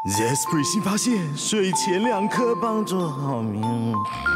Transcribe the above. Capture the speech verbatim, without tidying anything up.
Zespri 新发现，睡前两颗帮助好眠。